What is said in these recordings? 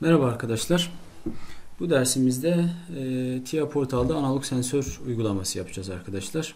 Merhaba arkadaşlar. Bu dersimizde TIA Portal'da analog sensör uygulaması yapacağız arkadaşlar.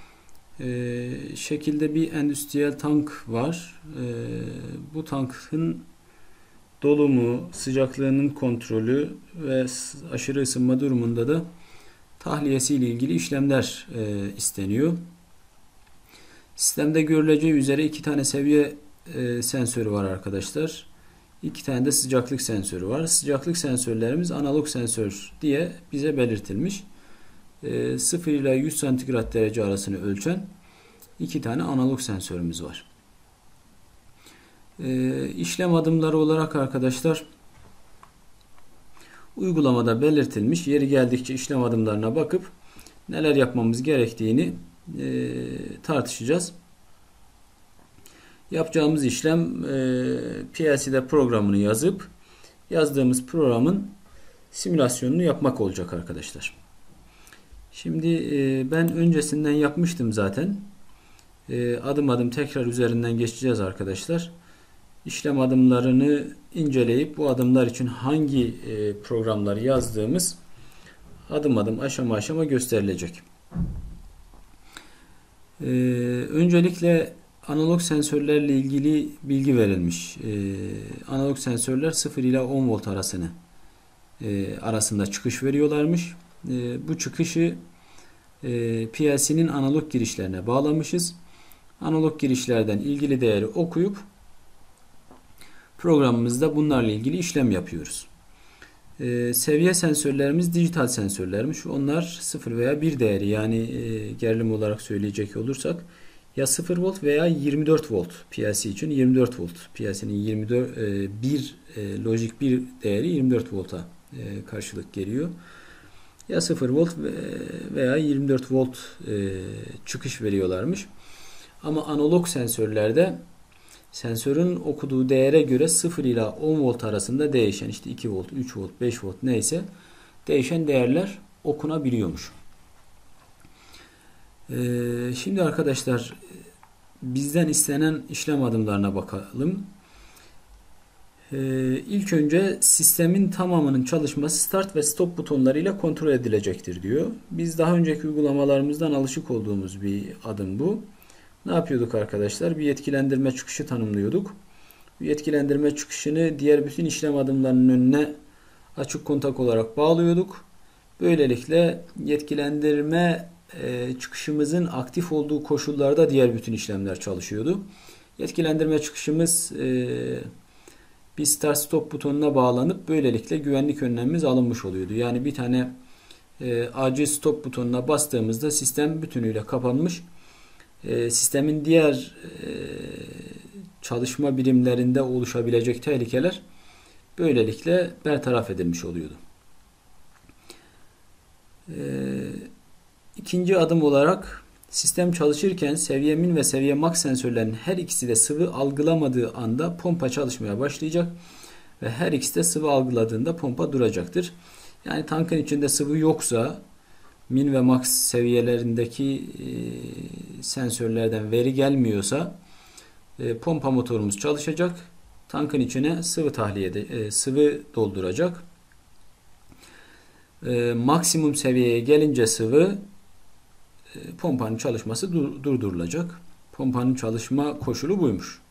Şekilde bir endüstriyel tank var. Bu tankın dolumu, sıcaklığının kontrolü ve aşırı ısınma durumunda da tahliyesi ile ilgili işlemler isteniyor. Sistemde görüleceği üzere iki tane seviye sensörü var arkadaşlar. İki tane de sıcaklık sensörü var. Sıcaklık sensörlerimiz analog sensör diye bize belirtilmiş. 0 ile 100 santigrat derece arasını ölçen iki tane analog sensörümüz var. İşlem adımları olarak arkadaşlar uygulamada belirtilmiş. Yeri geldikçe işlem adımlarına bakıp neler yapmamız gerektiğini tartışacağız. Yapacağımız işlem PLC'de programını yazıp yazdığımız programın simülasyonunu yapmak olacak arkadaşlar. Şimdi ben öncesinden yapmıştım zaten. Adım adım tekrar üzerinden geçeceğiz arkadaşlar. İşlem adımlarını inceleyip bu adımlar için hangi programları yazdığımız adım adım aşama aşama gösterilecek. Öncelikle analog sensörlerle ilgili bilgi verilmiş. Analog sensörler 0 ile 10 volt arasında çıkış veriyorlarmış. Bu çıkışı PLC'nin analog girişlerine bağlamışız. Analog girişlerden ilgili değeri okuyup programımızda bunlarla ilgili işlem yapıyoruz. Seviye sensörlerimiz dijital sensörlermiş. Onlar 0 veya 1 değeri, yani gerilim olarak söyleyecek olursak ya 0 volt veya 24 volt. PLC için 24 volt. PLC'nin 24 lojik bir değeri 24 volta karşılık geliyor. Ya 0 volt veya 24 volt çıkış veriyorlarmış. Ama analog sensörlerde sensörün okuduğu değere göre 0 ile 10 volt arasında değişen, işte 2 volt, 3 volt, 5 volt neyse değişen değerler okunabiliyormuş. Şimdi arkadaşlar bizden istenen işlem adımlarına bakalım. İlk önce sistemin tamamının çalışması start ve stop butonlarıyla kontrol edilecektir diyor. Biz daha önceki uygulamalarımızdan alışık olduğumuz bir adım bu. Ne yapıyorduk arkadaşlar? Bir yetkilendirme çıkışı tanımlıyorduk. Bu yetkilendirme çıkışını diğer bütün işlem adımlarının önüne açık kontak olarak bağlıyorduk. Böylelikle yetkilendirme çıkışımızın aktif olduğu koşullarda diğer bütün işlemler çalışıyordu. Yetkilendirme çıkışımız bir start stop butonuna bağlanıp böylelikle güvenlik önlemimiz alınmış oluyordu. Yani bir tane acil stop butonuna bastığımızda sistem bütünüyle kapanmış. Sistemin diğer çalışma birimlerinde oluşabilecek tehlikeler böylelikle bertaraf edilmiş oluyordu. İkinci adım olarak sistem çalışırken seviye min ve seviye max sensörlerinin her ikisi de sıvı algılamadığı anda pompa çalışmaya başlayacak ve her ikisi de sıvı algıladığında pompa duracaktır. Yani tankın içinde sıvı yoksa min ve max seviyelerindeki sensörlerden veri gelmiyorsa pompa motorumuz çalışacak. Tankın içine sıvı dolduracak. Maksimum seviyeye gelince sıvı pompanın çalışması durdurulacak. Pompanın çalışma koşulu buymuş.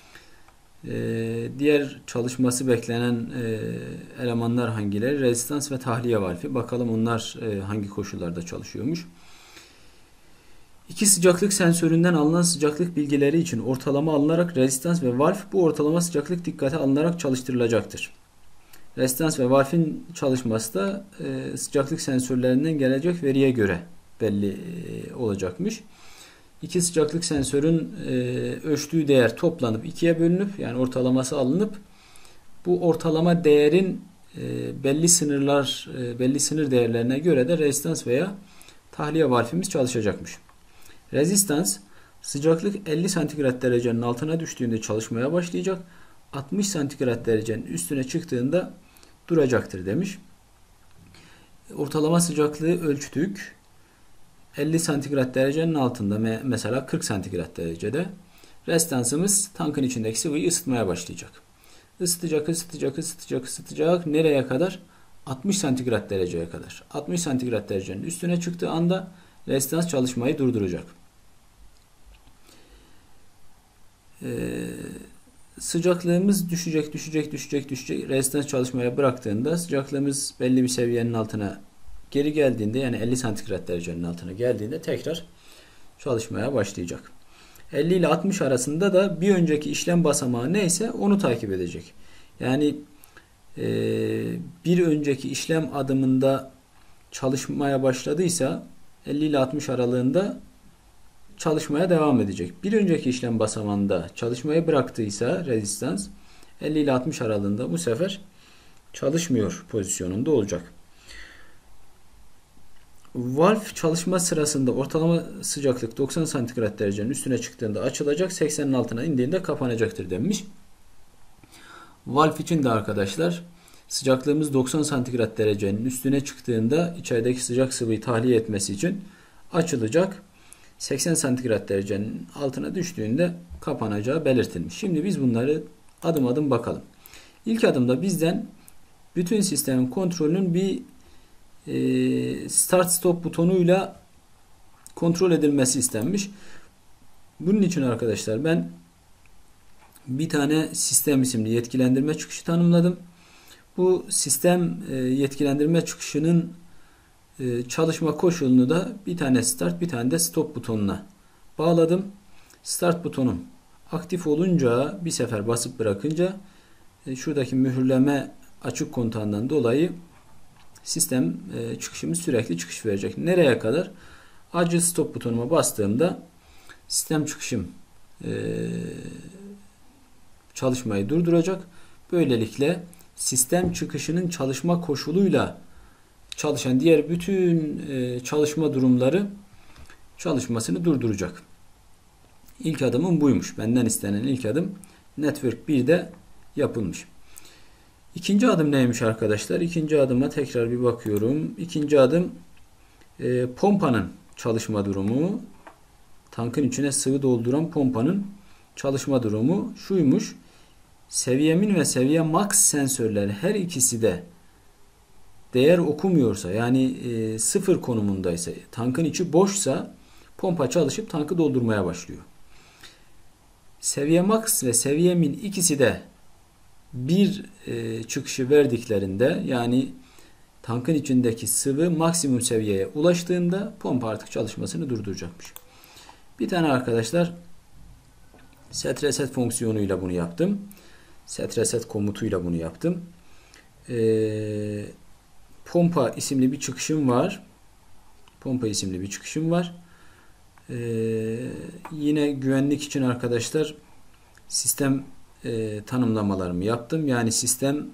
Diğer çalışması beklenen elemanlar hangileri? Rezistans ve tahliye valfi. Bakalım onlar hangi koşullarda çalışıyormuş. İki sıcaklık sensöründen alınan sıcaklık bilgileri için ortalama alınarak rezistans ve valf bu ortalama sıcaklık dikkate alınarak çalıştırılacaktır. Rezistans ve valfin çalışması da sıcaklık sensörlerinden gelecek veriye göre belli olacakmış. İki sıcaklık sensörün ölçtüğü değer toplanıp ikiye bölünüp, yani ortalaması alınıp bu ortalama değerin belli sınır değerlerine göre de rezistans veya tahliye valfimiz çalışacakmış. Rezistans sıcaklık 50 santigrat derecenin altına düştüğünde çalışmaya başlayacak. 60 santigrat derecenin üstüne çıktığında duracaktır demiş. Ortalama sıcaklığı ölçtük. 50 santigrat derecenin altında, mesela 40 santigrat derecede rezistansımız tankın içindeki sıvıyı ısıtmaya başlayacak. Isıtacak, ısıtacak, ısıtacak, ısıtacak. Nereye kadar? 60 santigrat dereceye kadar. 60 santigrat derecenin üstüne çıktığı anda rezistans çalışmayı durduracak. Sıcaklığımız düşecek, düşecek, düşecek, düşecek. Rezistans çalışmaya bıraktığında sıcaklığımız belli bir seviyenin altına geri geldiğinde, yani 50 santigrat derecenin altına geldiğinde tekrar çalışmaya başlayacak. 50 ile 60 arasında da bir önceki işlem basamağı neyse onu takip edecek. Yani bir önceki işlem adımında çalışmaya başladıysa 50 ile 60 aralığında çalışmaya devam edecek. Bir önceki işlem basamağında çalışmayı bıraktıysa rezistans 50 ile 60 aralığında bu sefer çalışmıyor pozisyonunda olacak. Valve çalışma sırasında ortalama sıcaklık 90 santigrat derecenin üstüne çıktığında açılacak, 80'in altına indiğinde kapanacaktır denmiş. Valve için de arkadaşlar sıcaklığımız 90 santigrat derecenin üstüne çıktığında içerideki sıcak sıvıyı tahliye etmesi için açılacak. 80 santigrat derecenin altına düştüğünde kapanacağı belirtilmiş. Şimdi biz bunları adım adım bakalım. İlk adımda bizden bütün sistemin kontrolünün bir start stop butonuyla kontrol edilmesi istenmiş. Bunun için arkadaşlar ben bir tane sistem isimli yetkilendirme çıkışı tanımladım. Bu sistem yetkilendirme çıkışının çalışma koşulunu da bir tane start bir tane de stop butonuna bağladım. Start butonum aktif olunca, bir sefer basıp bırakınca şuradaki mühürleme açık kontağından dolayı sistem çıkışımız sürekli çıkış verecek. Nereye kadar? Acil stop butonuma bastığımda sistem çıkışım çalışmayı durduracak. Böylelikle sistem çıkışının çalışma koşuluyla çalışan diğer bütün çalışma durumları çalışmasını durduracak. İlk adımım buymuş. Benden istenen ilk adım Network 1'de yapılmış. İkinci adım neymiş arkadaşlar? İkinci adıma tekrar bir bakıyorum. İkinci adım pompanın çalışma durumu. Tankın içine sıvı dolduran pompanın çalışma durumu şuymuş. Seviye min ve seviye max sensörleri her ikisi de değer okumuyorsa, yani sıfır konumundaysa, tankın içi boşsa pompa çalışıp tankı doldurmaya başlıyor. Seviye max ve seviye min ikisi de bir çıkışı verdiklerinde, yani tankın içindeki sıvı maksimum seviyeye ulaştığında pompa artık çalışmasını durduracakmış. Bir tane arkadaşlar set reset fonksiyonuyla bunu yaptım. Set reset komutuyla bunu yaptım. Pompa isimli bir çıkışım var. Pompa isimli bir çıkışım var. Yine güvenlik için arkadaşlar sistem tanımlamalarımı yaptım. Yani sistem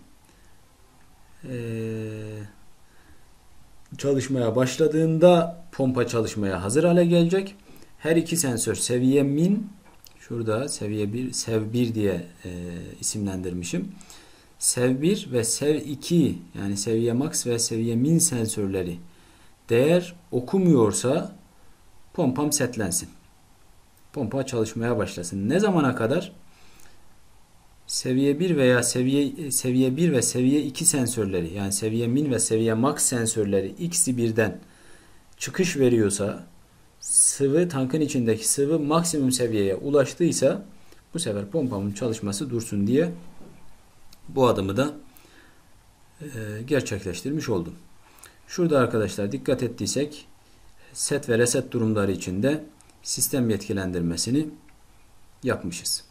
çalışmaya başladığında pompa çalışmaya hazır hale gelecek. Her iki sensör seviye min, şurada seviye 1, sev 1 diye isimlendirmişim. Sev 1 ve sev 2, yani seviye max ve seviye min sensörleri değer okumuyorsa pompam setlensin. Pompa çalışmaya başlasın. Ne zamana kadar? Seviye 1 veya seviye 1 ve seviye 2 sensörleri, yani seviye min ve seviye max sensörleri ikisi birden çıkış veriyorsa, sıvı, tankın içindeki sıvı maksimum seviyeye ulaştıysa bu sefer pompamın çalışması dursun diye bu adımı da gerçekleştirmiş oldum. Şurada arkadaşlar dikkat ettiysek set ve reset durumları içinde sistem yetkilendirmesini yapmışız.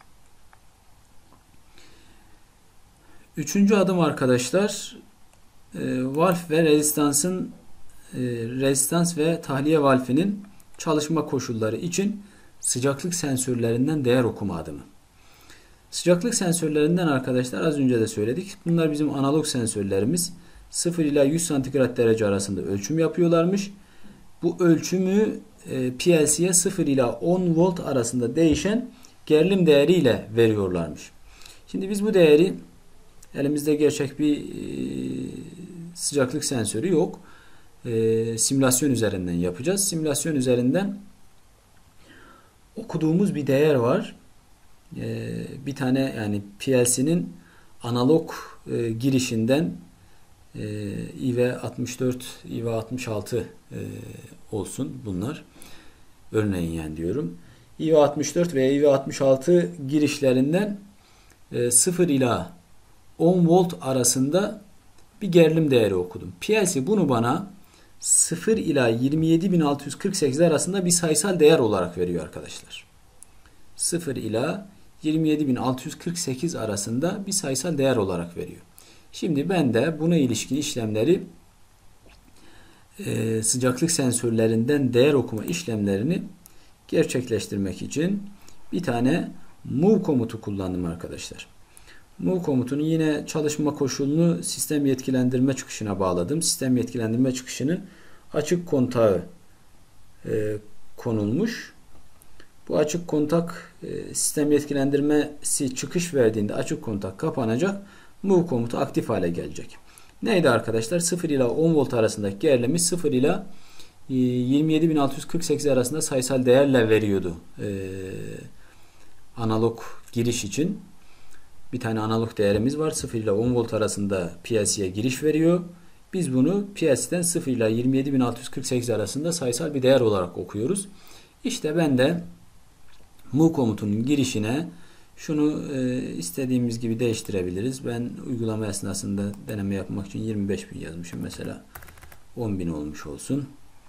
Üçüncü adım arkadaşlar valve ve rezistans ve tahliye valfinin çalışma koşulları için sıcaklık sensörlerinden değer okuma adımı. Sıcaklık sensörlerinden arkadaşlar az önce de söyledik. Bunlar bizim analog sensörlerimiz. 0 ila 100 santigrat derece arasında ölçüm yapıyorlarmış. Bu ölçümü PLC'ye 0 ila 10 volt arasında değişen gerilim değeriyle veriyorlarmış. Şimdi biz bu değeri, elimizde gerçek bir sıcaklık sensörü yok. Simülasyon üzerinden yapacağız. Simülasyon üzerinden okuduğumuz bir değer var. Bir tane, yani PLC'nin analog girişinden IV64, IV66 olsun bunlar. Örneğin yani diyorum. IV64 ve IV66 girişlerinden 0 ila 10 volt arasında bir gerilim değeri okudum. PLC bunu bana 0 ila 27648 arasında bir sayısal değer olarak veriyor arkadaşlar. 0 ila 27648 arasında bir sayısal değer olarak veriyor. Şimdi ben de buna ilişkin işlemleri sıcaklık sensörlerinden değer okuma işlemlerini gerçekleştirmek için bir tane move komutu kullandım arkadaşlar. Move komutunun yine çalışma koşulunu sistem yetkilendirme çıkışına bağladım. Sistem yetkilendirme çıkışının açık kontağı konulmuş. Bu açık kontak sistem yetkilendirmesi çıkış verdiğinde açık kontak kapanacak. Move komutu aktif hale gelecek. Neydi arkadaşlar? 0 ila 10 volt arasındaki gerilimi 0 ila 27648 arasında sayısal değerle veriyordu. Analog giriş için. Bir tane analog değerimiz var. 0 ile 10 volt arasında PLC'ye giriş veriyor. Biz bunu PLC'den 0 ile 27648 arasında sayısal bir değer olarak okuyoruz. İşte ben de move komutunun girişine şunu istediğimiz gibi değiştirebiliriz. Ben uygulama esnasında deneme yapmak için 25.000 yazmışım. Mesela 10.000 olmuş olsun.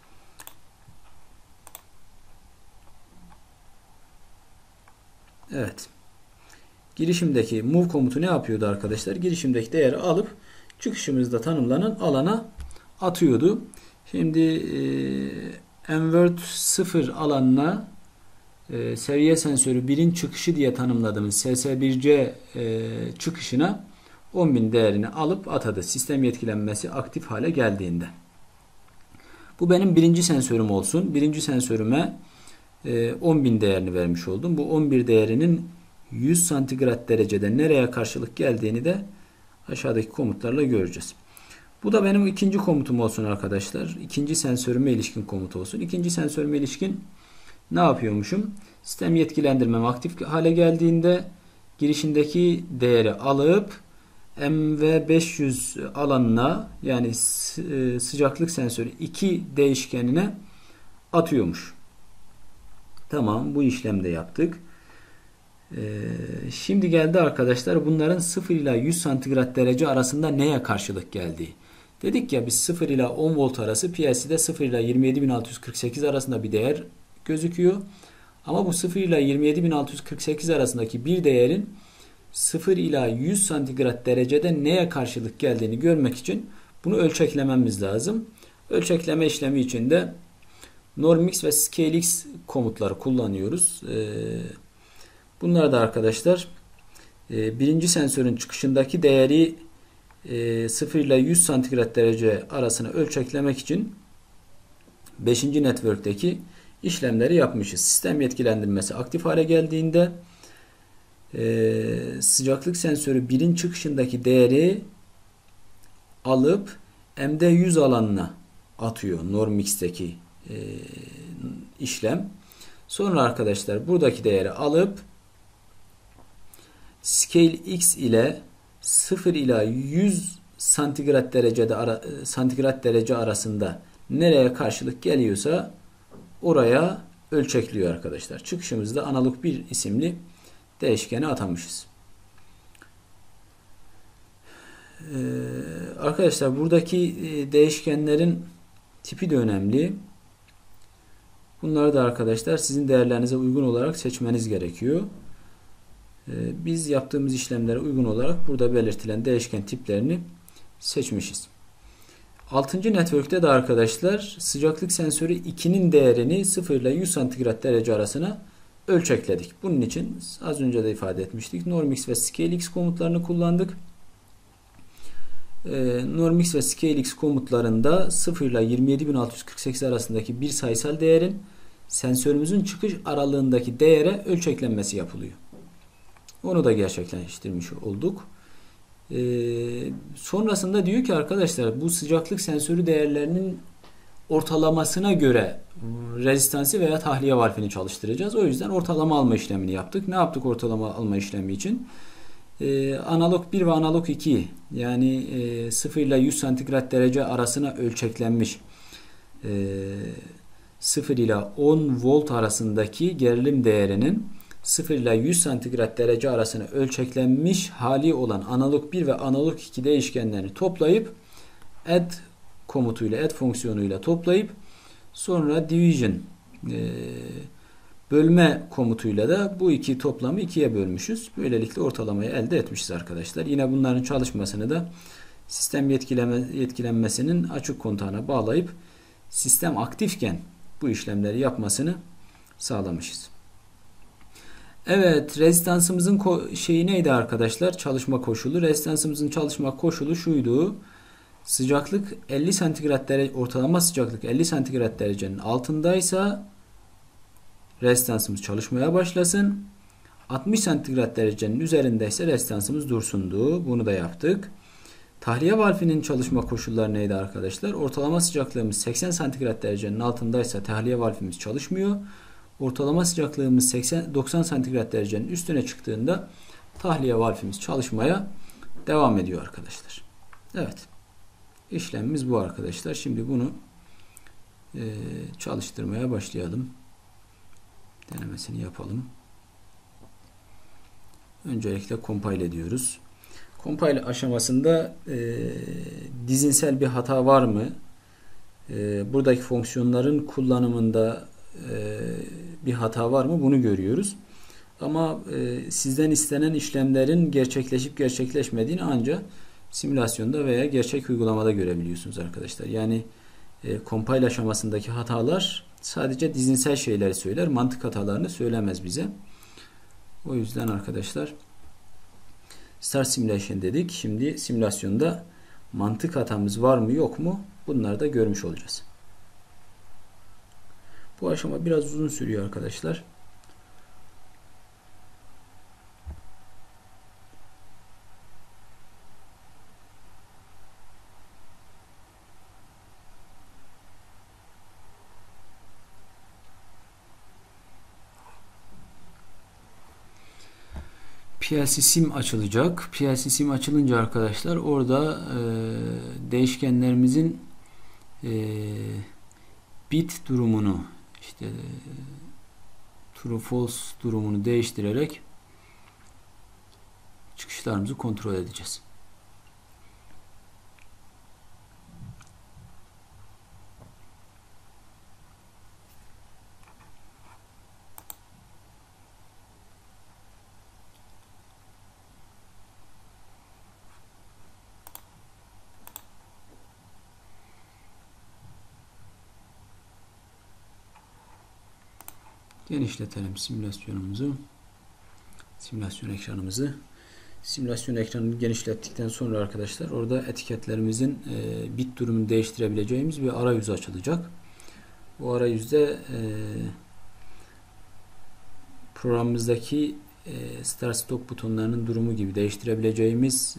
Evet. Girişimdeki move komutu ne yapıyordu arkadaşlar? Girişimdeki değeri alıp çıkışımızda tanımlanan alana atıyordu. Şimdi Envert 0 alanına seviye sensörü 1'in çıkışı diye tanımladığımız SS1C çıkışına 10.000 değerini alıp atadı. Sistem yetkilenmesi aktif hale geldiğinde. Bu benim birinci sensörüm olsun. Birinci sensörüme 10.000 değerini vermiş oldum. Bu 11 değerinin 100 santigrat derecede nereye karşılık geldiğini de aşağıdaki komutlarla göreceğiz. Bu da benim ikinci komutum olsun arkadaşlar. İkinci sensörüme ilişkin komut olsun. İkinci sensörüme ilişkin ne yapıyormuşum? Sistem yetkilendirmem aktif hale geldiğinde girişindeki değeri alıp MV500 alanına yani sıcaklık sensörü 2 değişkenine atıyormuş. Tamam, bu işlemi de yaptık. Şimdi geldi arkadaşlar bunların 0 ila 100 santigrat derece arasında neye karşılık geldiği. Dedik ya biz 0 ila 10 volt arası PLC'de 0 ila 27648 arasında bir değer gözüküyor. Ama bu 0 ila 27648 arasındaki bir değerin 0 ila 100 santigrat derecede neye karşılık geldiğini görmek için bunu ölçeklememiz lazım. Ölçekleme işlemi için de Normix ve ScaleX komutları kullanıyoruz. Bunlar da arkadaşlar birinci sensörün çıkışındaki değeri 0 ile 100 santigrat derece arasını ölçeklemek için 5. network'teki işlemleri yapmışız. Sistem yetkilendirmesi aktif hale geldiğinde sıcaklık sensörü 1'in çıkışındaki değeri alıp MD100 alanına atıyor. Normix'teki işlem. Sonra arkadaşlar buradaki değeri alıp ScaleX ile 0 ila 100 santigrat derece arasında nereye karşılık geliyorsa oraya ölçekliyor arkadaşlar. Çıkışımızda analog 1 isimli değişkeni atamışız. Arkadaşlar buradaki değişkenlerin tipi de önemli. Bunları da arkadaşlar sizin değerlerinize uygun olarak seçmeniz gerekiyor. Biz yaptığımız işlemlere uygun olarak burada belirtilen değişken tiplerini seçmişiz. 6. network'te de arkadaşlar sıcaklık sensörü 2'nin değerini 0 ile 100 santigrat derece arasına ölçekledik. Bunun için az önce de ifade etmiştik. Normix ve ScaleX komutlarını kullandık. Normix ve ScaleX komutlarında 0 ile 27648 arasındaki bir sayısal değerin sensörümüzün çıkış aralığındaki değere ölçeklenmesi yapılıyor. Onu da gerçekleştirmiş olduk. Sonrasında diyor ki arkadaşlar bu sıcaklık sensörü değerlerinin ortalamasına göre rezistansı veya tahliye valfini çalıştıracağız. O yüzden ortalama alma işlemini yaptık. Ne yaptık ortalama alma işlemi için? analog 1 ve analog 2 yani 0 ile 100 santigrat derece arasına ölçeklenmiş 0 ile 10 volt arasındaki gerilim değerinin 0 ile 100 santigrat derece arasına ölçeklenmiş hali olan analog 1 ve analog 2 değişkenlerini toplayıp add komutuyla, add fonksiyonuyla toplayıp sonra division bölme komutuyla da bu iki toplamı ikiye bölmüşüz. Böylelikle ortalamayı elde etmişiz arkadaşlar. Yine bunların çalışmasını da sistem yetkilenmesinin açık kontağına bağlayıp sistem aktifken bu işlemleri yapmasını sağlamışız. Evet, rezistansımızın şeyi neydi arkadaşlar? Çalışma koşulu. Rezistansımızın çalışma koşulu şuydu. Sıcaklık 50 santigrat derece, ortalama sıcaklık 50 santigrat derecenin altındaysa rezistansımız çalışmaya başlasın. 60 santigrat derecenin üzerindeyse rezistansımız dursundu. Bunu da yaptık. Tahliye valfinin çalışma koşulları neydi arkadaşlar? Ortalama sıcaklığımız 80 santigrat derecenin altındaysa tahliye valfimiz çalışmıyor. Ortalama sıcaklığımız 90 santigrat derecenin üstüne çıktığında tahliye valfimiz çalışmaya devam ediyor arkadaşlar. Evet. İşlemimiz bu arkadaşlar. Şimdi bunu çalıştırmaya başlayalım. Denemesini yapalım. Öncelikle compile ediyoruz. Compile aşamasında dizinsel bir hata var mı? Buradaki fonksiyonların kullanımında bir hata var mı? Bunu görüyoruz. Ama sizden istenen işlemlerin gerçekleşip gerçekleşmediğini ancak simülasyonda veya gerçek uygulamada görebiliyorsunuz arkadaşlar. Yani compile aşamasındaki hatalar sadece dizinsel şeyleri söyler. Mantık hatalarını söylemez bize. O yüzden arkadaşlar Start Simulation dedik. Şimdi simülasyonda mantık hatamız var mı yok mu? Bunları da görmüş olacağız. Bu aşama biraz uzun sürüyor arkadaşlar. PLC sim açılacak. PLC sim açılınca arkadaşlar orada değişkenlerimizin bit durumunu işte true false durumunu değiştirerek çıkışlarımızı kontrol edeceğiz. Genişletelim simülasyonumuzu. Simülasyon ekranımızı. Simülasyon ekranını genişlettikten sonra arkadaşlar orada etiketlerimizin bit durumunu değiştirebileceğimiz bir arayüz açılacak. Bu arayüzde programımızdaki start stop butonlarının durumu gibi değiştirebileceğimiz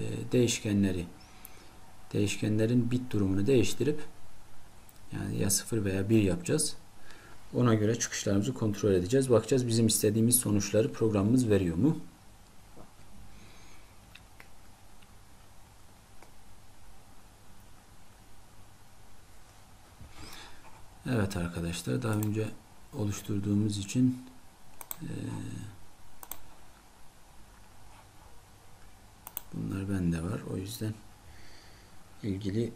değişkenlerin bit durumunu değiştirip yani ya 0 veya 1 yapacağız. Ona göre çıkışlarımızı kontrol edeceğiz. Bakacağız bizim istediğimiz sonuçları programımız veriyor mu? Evet arkadaşlar, daha önce oluşturduğumuz için bunlar bende var. O yüzden ilgili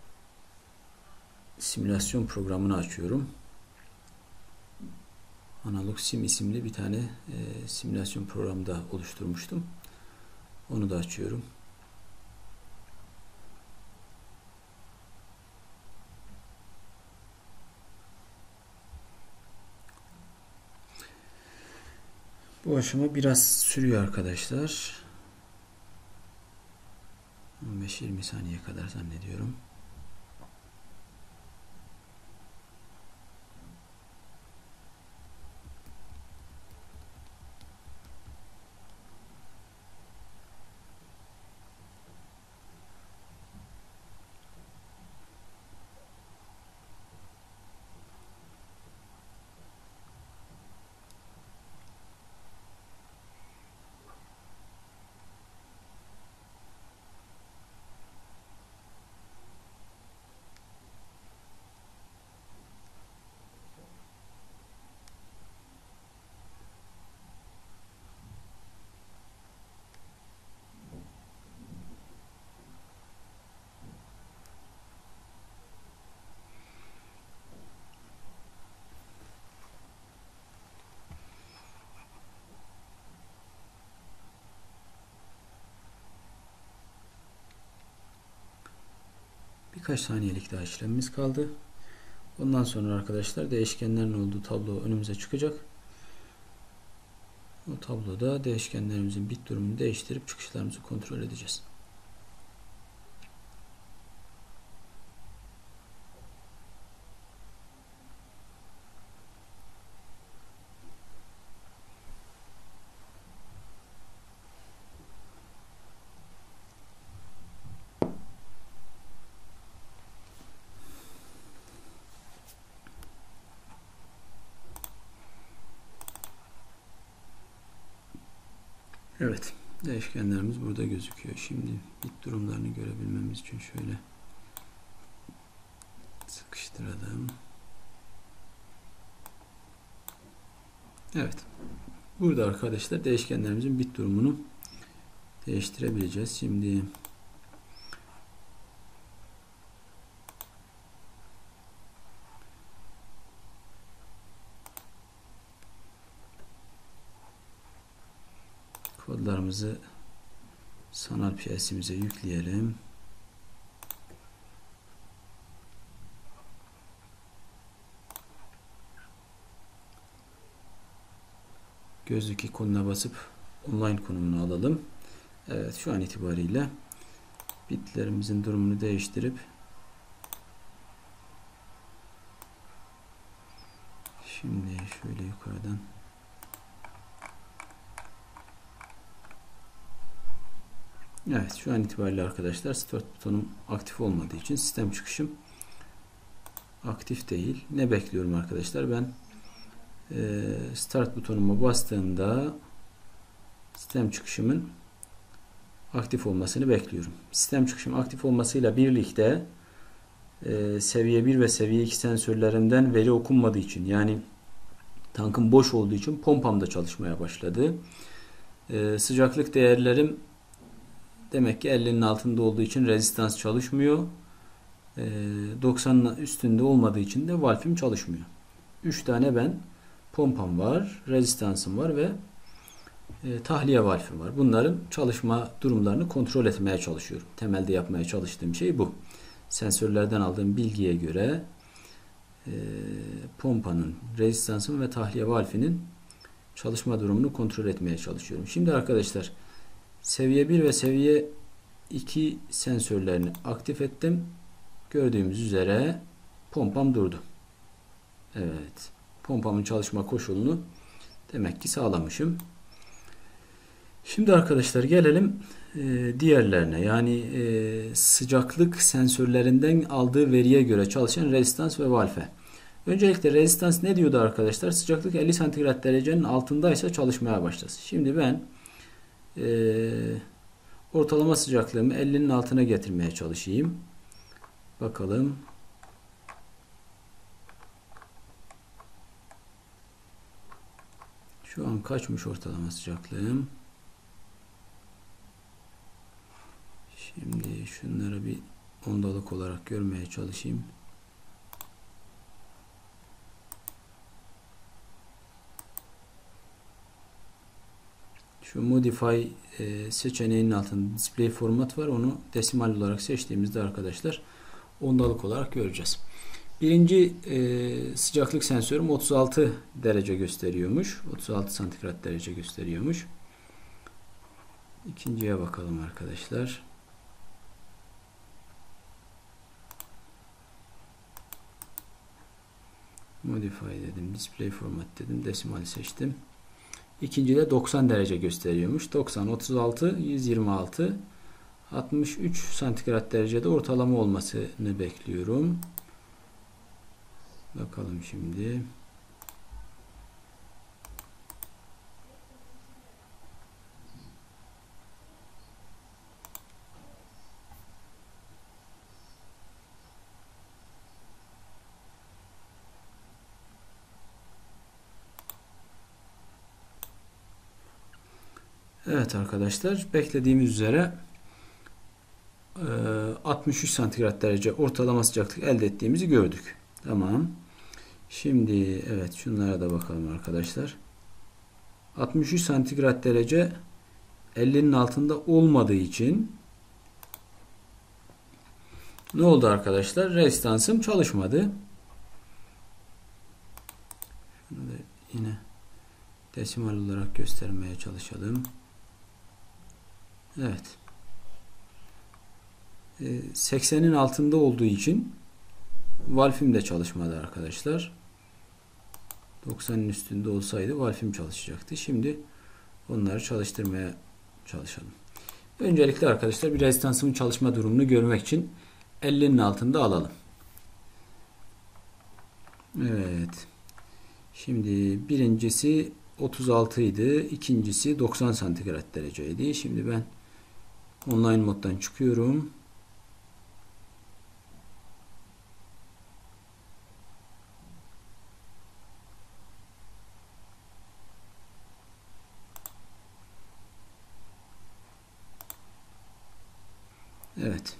simülasyon programını açıyorum. Analog Sim isimli bir tane simülasyon programı da oluşturmuştum. Onu da açıyorum. Bu aşama biraz sürüyor arkadaşlar. 15-20 saniye kadar zannediyorum. Birkaç saniyelik daha işlemimiz kaldı. Ondan sonra arkadaşlar değişkenlerin olduğu tablo önümüze çıkacak. O tabloda değişkenlerimizin bit durumunu değiştirip çıkışlarımızı kontrol edeceğiz. Evet, değişkenlerimiz burada gözüküyor. Şimdi bit durumlarını görebilmemiz için şöyle sıkıştıralım. Evet, burada arkadaşlar değişkenlerimizin bit durumunu değiştirebileceğiz. Şimdi kodlarımızı sanal PLC'mize yükleyelim. Gözlük ikonuna basıp online konumunu alalım. Evet, şu an itibariyle bitlerimizin durumunu değiştirip şimdi şöyle yukarıdan evet, şu an itibariyle arkadaşlar start butonum aktif olmadığı için sistem çıkışım aktif değil. Ne bekliyorum arkadaşlar? Ben start butonuma bastığımda sistem çıkışımın aktif olmasını bekliyorum. Sistem çıkışım aktif olmasıyla birlikte seviye 1 ve seviye 2 sensörlerimden veri okunmadığı için, yani tankım boş olduğu için pompam da çalışmaya başladı. Sıcaklık değerlerim demek ki 50'nin altında olduğu için rezistans çalışmıyor. 90'ın üstünde olmadığı için de valfim çalışmıyor. 3 tane ben pompam var, rezistansım var ve tahliye valfim var. Bunların çalışma durumlarını kontrol etmeye çalışıyorum. Temelde yapmaya çalıştığım şey bu. Sensörlerden aldığım bilgiye göre pompanın, rezistansın ve tahliye valfinin çalışma durumunu kontrol etmeye çalışıyorum. Şimdi arkadaşlar seviye 1 ve seviye 2 sensörlerini aktif ettim. Gördüğümüz üzere pompam durdu. Evet. Pompamın çalışma koşulunu demek ki sağlamışım. Şimdi arkadaşlar gelelim diğerlerine. Yani sıcaklık sensörlerinden aldığı veriye göre çalışan rezistans ve valfe. Öncelikle rezistans ne diyordu arkadaşlar? Sıcaklık 50 santigrat derecenin altındaysa çalışmaya başlasın. Şimdi ben ortalama sıcaklığımı 50'nin altına getirmeye çalışayım. Bakalım. Şu an kaçmış ortalama sıcaklığım? Şimdi şunları bir ondalık olarak görmeye çalışayım. Şu modify seçeneğinin altında display format var. Onu desimal olarak seçtiğimizde arkadaşlar ondalık olarak göreceğiz. Birinci sıcaklık sensörüm 36 derece gösteriyormuş. 36 santigrat derece gösteriyormuş. İkinciye bakalım arkadaşlar. Modify dedim. Display format dedim. Desimal seçtim. İkincide 90 derece gösteriyormuş. 90, 36, 126, 63 santigrat derecede ortalama olmasını bekliyorum. Bakalım şimdi. Evet arkadaşlar, beklediğimiz üzere 63 santigrat derece ortalama sıcaklık elde ettiğimizi gördük. Tamam. Şimdi evet, şunlara da bakalım arkadaşlar. 63 santigrat derece 50'nin altında olmadığı için Ne oldu arkadaşlar? Rezistansım çalışmadı. Şunu da yine desimal olarak göstermeye çalışalım. Evet. 80'in altında olduğu için valfim de çalışmadı arkadaşlar. 90'ın üstünde olsaydı valfim çalışacaktı. Şimdi onları çalıştırmaya çalışalım. Öncelikle arkadaşlar bir rezistansımın çalışma durumunu görmek için 50'nin altında alalım. Evet. Şimdi birincisi 36 idi. İkincisi 90 santigrat dereceydi. Şimdi ben online moddan çıkıyorum. Evet.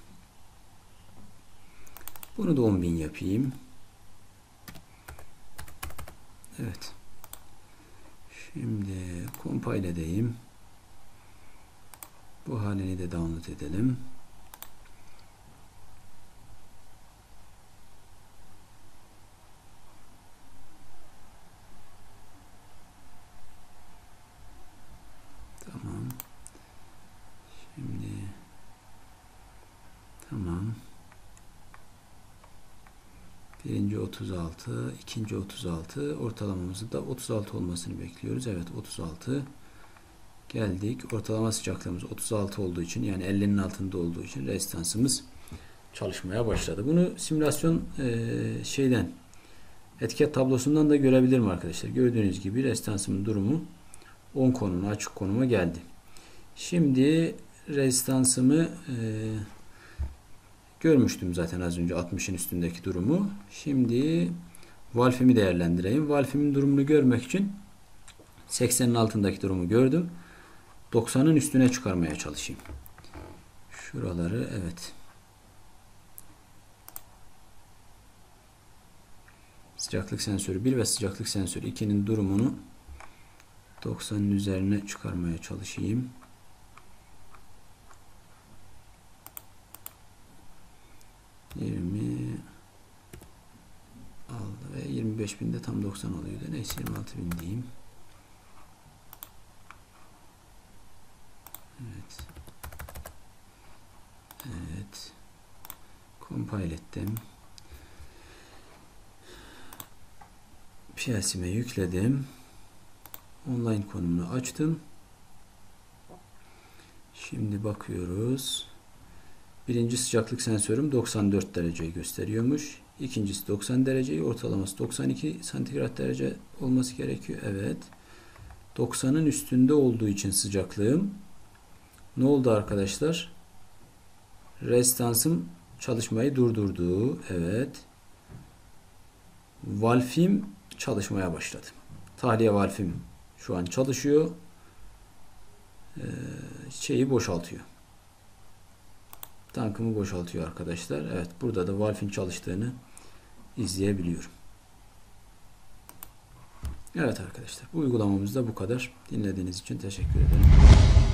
Bunu da 10.000 yapayım. Evet. Şimdi compile edeyim. Bu halini de download edelim. Tamam. Şimdi tamam. Birinci 36, ikinci 36, ortalamamızı da 36 olmasını bekliyoruz. Evet, 36. Geldik. Ortalama sıcaklığımız 36 olduğu için, yani 50'nin altında olduğu için rezistansımız çalışmaya başladı. Bunu simülasyon etiket tablosundan da görebilirim arkadaşlar. Gördüğünüz gibi rezistansımın durumu 10 konumuna, açık konuma geldi. Şimdi rezistansımı görmüştüm zaten az önce 60'ın üstündeki durumu. Şimdi valfimi değerlendireyim. Valfimin durumunu görmek için 80'in altındaki durumu gördüm. 90'ın üstüne çıkarmaya çalışayım. Şuraları, evet. Sıcaklık sensörü 1 ve sıcaklık sensörü 2'nin durumunu 90'ın üzerine çıkarmaya çalışayım. Aldı ve 25.000'de tam 90 oluyordu. Neyse 26.000 diyeyim. Evet. Evet. Compile ettim. PLC'me yükledim. Online konumunu açtım. Şimdi bakıyoruz. Birinci sıcaklık sensörüm 94 dereceyi gösteriyormuş. İkincisi 90 dereceyi, ortalaması 92 santigrat derece olması gerekiyor. Evet. 90'ın üstünde olduğu için sıcaklığım ne oldu arkadaşlar? Rezistansım çalışmayı durdurdu. Evet. Valfim çalışmaya başladı. Tahliye valfim şu an çalışıyor. Şeyi boşaltıyor. Tankımı boşaltıyor arkadaşlar. Evet, burada da valfin çalıştığını izleyebiliyorum. Evet arkadaşlar, bu uygulamamız da bu kadar. Dinlediğiniz için teşekkür ederim.